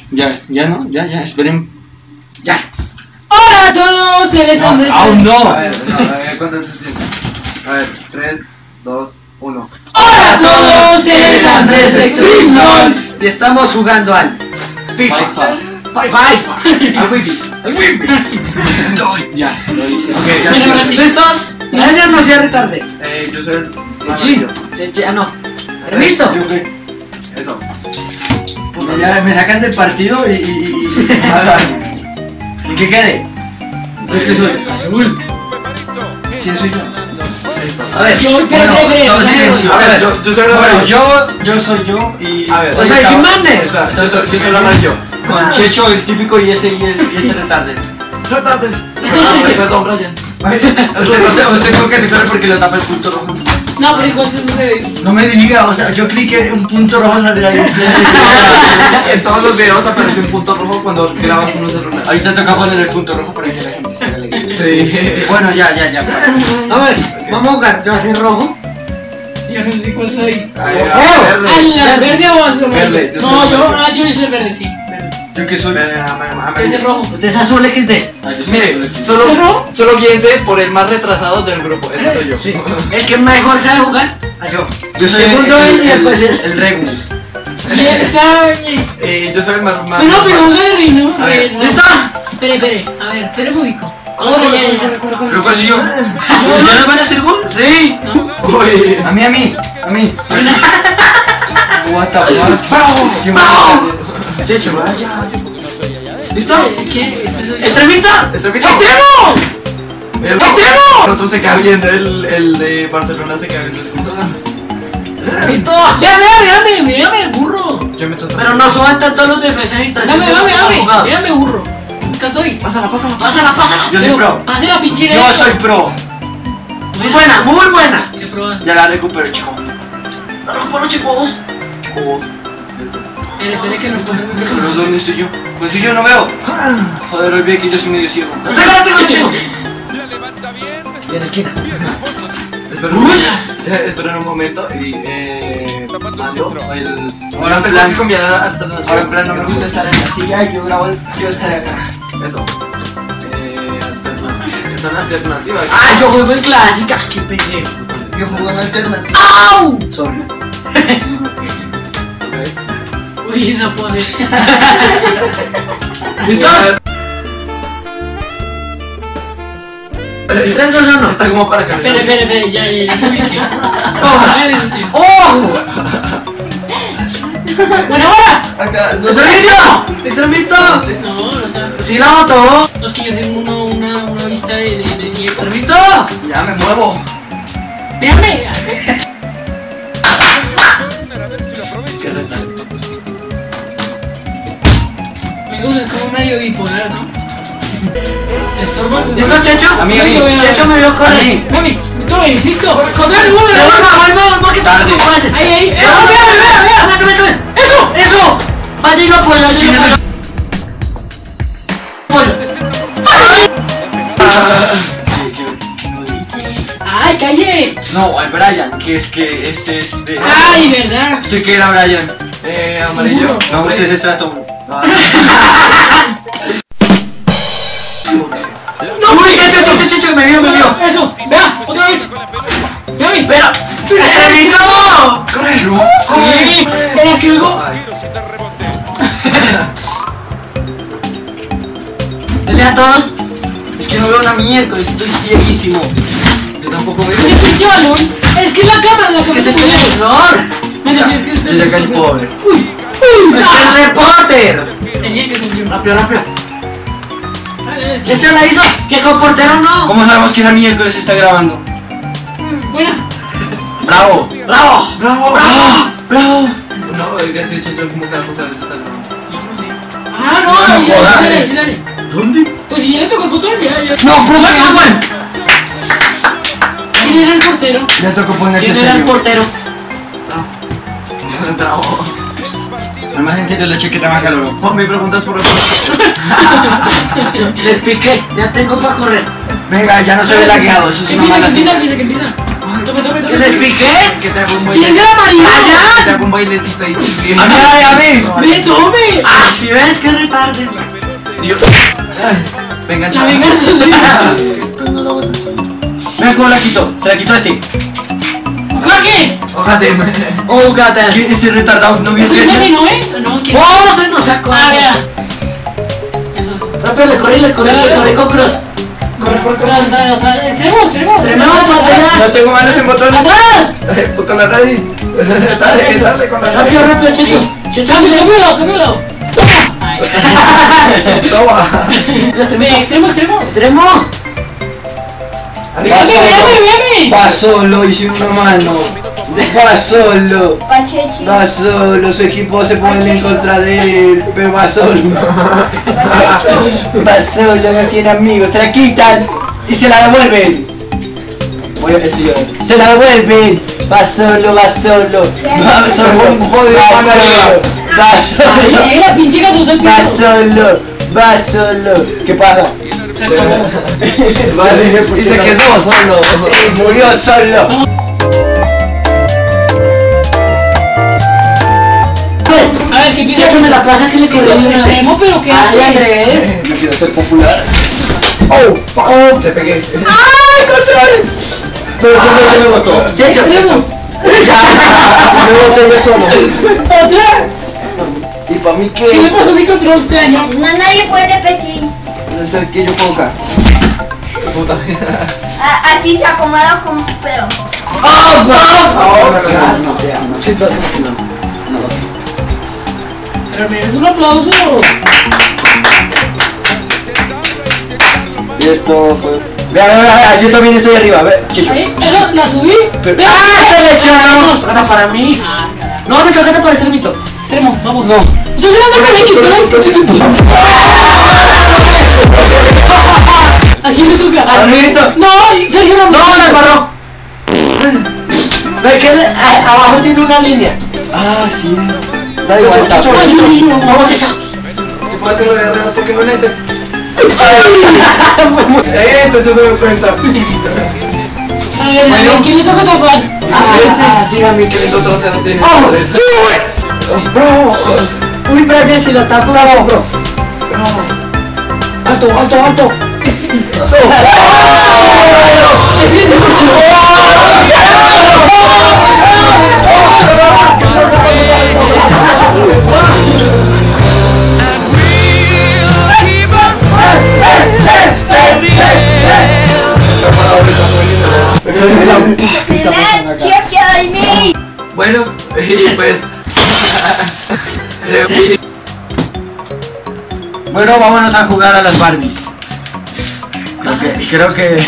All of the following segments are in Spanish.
Ya no, ya, esperen. Ya. Hola a todos, eres Andrés. Aún no. A ver, ¿cuánto se siente? A ver, 3, 2, 1. Hola a todos, eres Andrés Extreme LOL. Y estamos jugando al FIFA. Al Wi-Fi. Ya, lo hice. Bueno, ahora sí. ¿Listos? Brian, no se retarde. Yo soy el Chenchín. No. Termito. Eso. Ya me sacan del partido y ¿y qué quede? ¿Es que soy? Azul. ¿Quién soy yo? A ver. Yo, Bueno, todo silencio. A ver, yo soy el Bueno, yo soy yo y... A ver, O sea, Jiménez. yo soy la yo. Con Checho, el típico, y ese retarde. Retate. Perdón, Brian. Usted creo que se corre porque lo tapa el punto rojo. No, pero igual se sucede. No me diga, o sea, yo creí que un punto rojo saldría ahí. En todos los videos aparece un punto rojo cuando grabas con un celular. Ahorita toca poner el punto rojo para que la gente se haga alegre. Sí. Bueno, ya. A ver, vamos a jugar. Yo soy rojo. Yo no sé cuál soy. Verde. ¿Verde o azul? Verde, yo No, soy yo, verde. yo soy el verde, sí. Verde. ¿Yo qué soy? Usted es el rojo. Usted es azul XD. Ah, yo soy Mire, azul aquí. solo guíense por el más retrasado del grupo. Ese soy yo. Sí. El que mejor sabe jugar, a yo. Yo soy Segundo él y después él. el Regu. Y él está. Yo soy el más. Pero Gary, ¿no? A ver, No. ¿Listos? Espere. A ver, espere un ubico. Ahora ya. ¿Pero cuál soy yo? ¿Ya nos van a hacer gol? Sí. Uy. A mí. What the fuck? ¿Qué más? Checho. ¿Listo? ¿Qué? ¿Extremito? ¡Extremo! ¡Extremo! El otro se queda viendo, el de Barcelona se queda viendo escudo. ¡Extremito! Véame, burro. Yo meto esta. Pero no suban tanto los defensas y Véame, burro. Acá estoy. Pásala. Pásala. Yo soy pro. Hace la pinche Yo soy pro. Muy buena. ¿Qué probas? Ya la recupero, chico. La recupero, chico. Espere que no estoy. ¿Pero dónde estoy yo? Pues si yo no veo. Joder, olvidé que yo soy medio ciego. La tengo. Y en la esquina. Esperen un momento y mando el. Ahora en Tengo plan, que cambiar la alternativa. ahora en plan no me gusta estar en la silla y yo estaré acá. Eso. Está en alternativa. ¡Ah, yo juego en clásica! ¡Qué pendejo! Yo juego en alternativa. ¡Au! Sorry. Uy, no puedo. ¿Listos? 3, 2, 1. Está como para cambiar. Espere, ya. ¡Oh! Bueno, ahora. Acá, no ¡Extremito! No sé. ¡Sí la botó! No, es que yo tengo una vista de silla. ¡Extremito! Ya me muevo. Véame. Me gusta, es como medio bipolar, ¿no? ¿Estorbo? ¿Listo, Checho? A mí. Checho me vio correr. Mami, tome, listo. Control, ¡Vuelva! ¿Qué tal? Tarde. ¿Cómo haces? Ahí. ¡Vea! ¡Eso! Vaya y lo apoyo, Ay, calle. No, al Brian, que es que este es de... Ay, verdad. ¿Usted qué era, Brian? Amarillo. No, usted es estrato 1. ¡No! ¡Uy, Checho! ¡Me vio! Eso, vea, otra vez. Véame. ¡Espera! ¡Extremito! ¡Corre! ¡Sí! Era que luego. Dale a todos. Es que no veo una mierda, estoy cieguísimo. Yo tampoco veo. El pinche balón. Es que es la cámara, Es que es el televisor. Es que Yo ya casi puedo ver. Uy. Es que es reporter. Tenía que ser yo. Rápido. Checho la hizo. ¿Qué con portero no? ¿Cómo sabemos que esa miércoles se está grabando? Buena. ¡Bravo! ¡Bravo! No, ya se Checho como carajo sabes está grabando. Ah, no, No, ya, joder. sí, dale. ¿Dónde? Pues si ya le tocó el botón, ya. ¡No, profe! ¿Quién era el portero? Ya tocó ponerse ¿Quién era el serio. portero? Bravo. Además, en serio, la chaqueta más calor. Me preguntas por el. Les piqué. Ya tengo para correr. Venga, ya no se ve lagueado, eso es una mala señal. Que empieza. Tome. ¿Que les piqué? Que te hago un ¿Quién es baile. el amarillo? Que te hago un bailecito ahí. ¡A mí! ¡Ve, tome! ¡Ah! Si ves que retarde. Dios. Venga, La chaval. venganza, sí. No lo hago tan solo. Mira cómo la quito. Se la quitó a este. ¿Qué? Ójate. Oh, gata. Este retardado no vio ¿Eso que es así, es. no, No, ¿quién? ¡Oh! Se nos sacó. Ah, ya. Eso es. Rápido, le corre con cross. Atrás. Extremo. No, atrás. No tengo manos en botón. ¡Atrás! Con la nariz. Dale con la nariz. Rápido, Checho. Cámbialo. Toma. Ay. Toma. Extremo. Extremo. Véame. Va solo y sin una mano. Va solo. Pachechi. Va solo. Su equipo se pone en contra de él. Pero va solo. Va solo, no tiene amigos. Se la quitan y se la devuelven. Estoy llorando. Se la devuelven. Va solo. Va solo. Ahí la pinche gato usa el Va piso. solo. Va solo. ¿Qué pasa? Se acabó. Y se quedó solo. Murió solo. A ver, ¿qué piensa? Checho, me la pasa que le corrió una vez. Extremo, pero ¿qué Ay, hace? Andrés. Yo quiero ser popular. ¡Oh! ¡Fuck! Te pegué. ¡Ay, control! Pero ¿cómo se me votó? Checho. Extremo. Me voté yo solo. Otra. ¿Y para mí ¿Qué le qué? pasó a mi control? Se dañó. No, nadie puede repetir. No sé qué yo pongo acá. Puta. Así se acomoda como un pedo. Pero me des un aplauso. Y esto fue. Vea, yo también estoy arriba. Ve, Checho. Ahí, esa la subí. Pero- ¡Ah, se lesionó! Tocata para mí. Ah, carajo. No, me tocata para extremito. Extremo, vamos. No. Estoy tirando con X, ¿A quién le toca? Almirito. No, Sergio la No, me embarró. Ve que abajo tiene una línea. Ah, sí. Da igual. Checho, Checho, está. Ay, Checho. Dios mío, Vamos, Checho. Si puede hacerlo de real, ¿por qué no en este? Chacho se dio cuenta. A ver, ¿a quién le toca tapar? Sí, a mí que El otro se no tiene Oh, tres. Bro. Uy, espérate, si la tapo, bro. Alto. Sí, sí. Bueno, y pues. Bueno, vámonos a jugar a las Barbies. Creo que.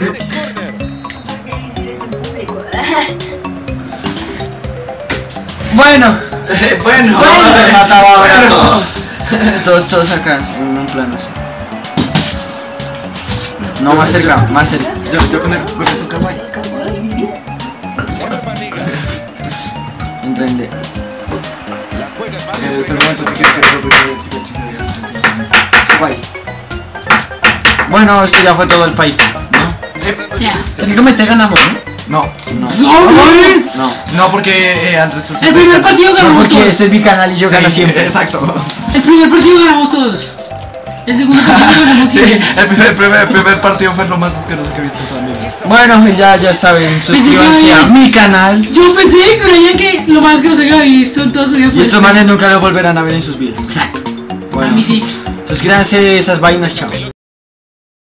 Bueno. Bueno. Me mataba ahora todos acá en un plano así. No, más cerca. Yo con tu caballo. Entendé. Espera un momento que Guay. Bueno, esto ya fue todo el fight, ¿no? Ya. Técnicamente ganamos, ¿no? No. No. ¡No! No, porque Andrés es El primer partido ganamos Porque todos. este es mi canal y yo gano siempre. Exacto. El primer partido ganamos todos. El segundo partido ganamos Sí, todos. el primer partido fue lo más asqueroso que he visto en toda mi vida. Bueno, ya saben, suscríbanse a mi canal. Yo pensé con ella que lo más que nos había visto en toda su vida Y fue estos este. manes nunca lo volverán a ver en sus vidas. Exacto. Bueno, A mí sí. suscríbanse a esas vainas, chao.